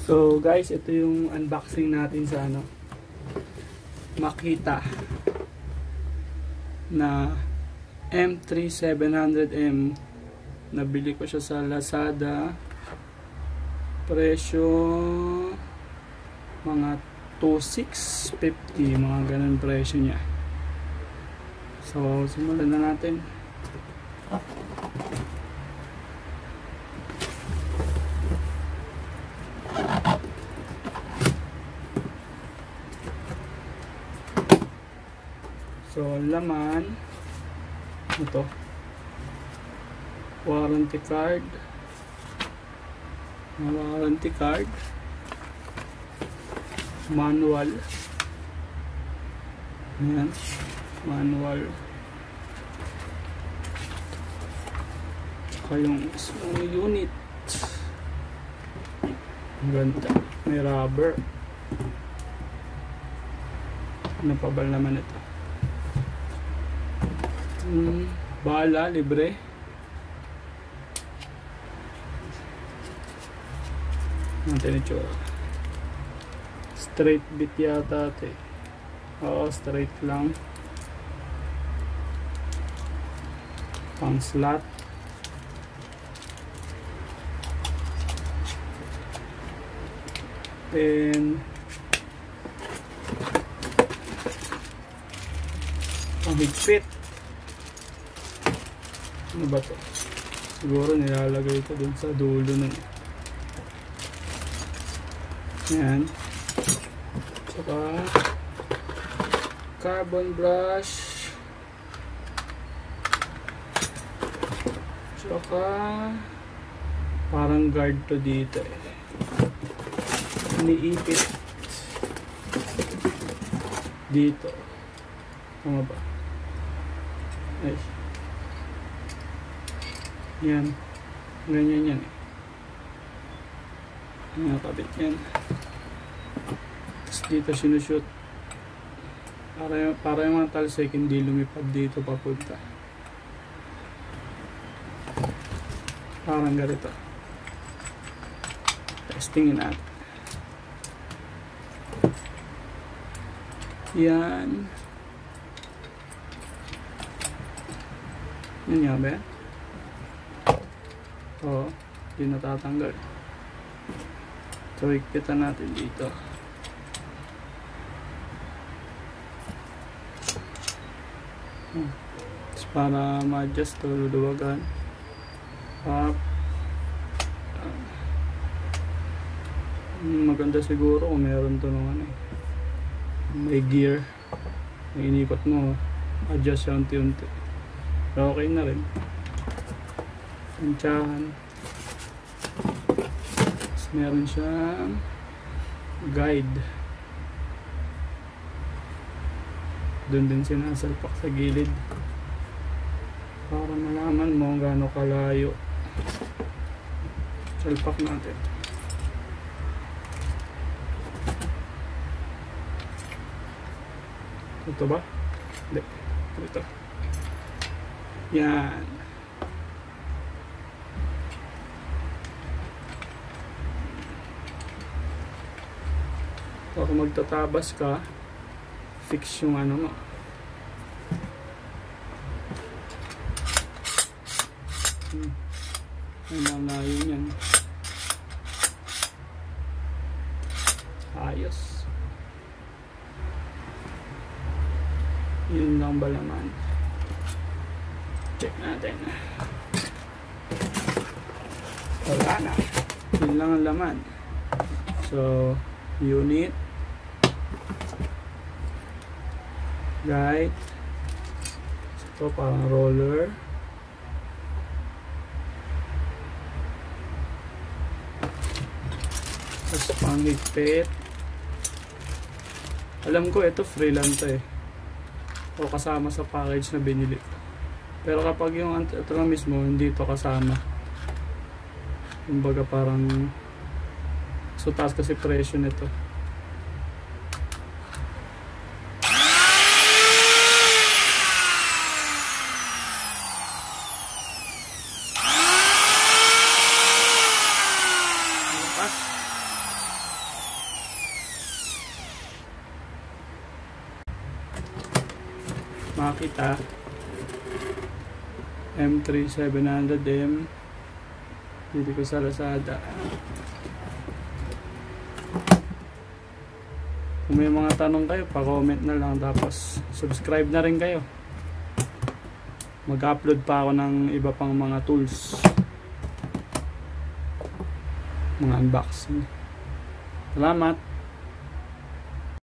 So guys, ito yung unboxing natin sa Makita na M3700M. Nabili ko siya sa Lazada. Presyo mga 2,650, mga ganun presyo niya. So simulan na natin. So laman ito, warranty card, manual, ayan, manual, tsaka yung small unit. Ang ganda, may rubber. Ano pa ba naman ito? Bala, libre. Natin ito. Straight bit yata ito eh. Oo, straight lang. Pang slot. Then pang higpit. Ano ba to? Siguro nilalagay ko dun sa dulo nun. Ayan. Tsaka carbon brush. Tsaka parang guard to dito eh. Iniipit dito. Tama ba? Ay. Yan. Ganyan yan eh. Nakabit yan. Tapos dito sinushoot. Para yung mga talsik hindi lumipad dito papunta. Parang ganito. Testingin natin. Yan. Yan nga ba yan? Oo, hindi natatanggal. So, higpitan natin dito. Tapos para ma-adjust to, luluwagan. Up. Maganda siguro kung meron to nung may gear. May inikot mo, adjust siya unti-unti. Pero okay na rin. Tansyahan. Tapos meron siyang guide. Doon din sinasalpak sa gilid para malaman mo gaano kalayo. Salpak natin. Ito ba? Hindi. Ito. Yan. Kung magtatabas ka, fix yung mo. Ang layo yan. Ayos. Yun lang ba laman? Check natin. Wala na. Yun lang ang laman. So, unit, guide, ito parang roller, tapos pang higpit. Alam ko ito free lang to eh, o kasama sa package na binili ko. Pero kapag yung ito lang mismo hindi to kasama, kumbaga parang so taas kasi presyo nito. Makita M3 700M. Dito ko sa Lazada. Kung may mga tanong kayo, pa-comment na lang, tapos subscribe na rin kayo. Mag-upload pa ako ng iba pang mga tools, mga unboxing. Salamat.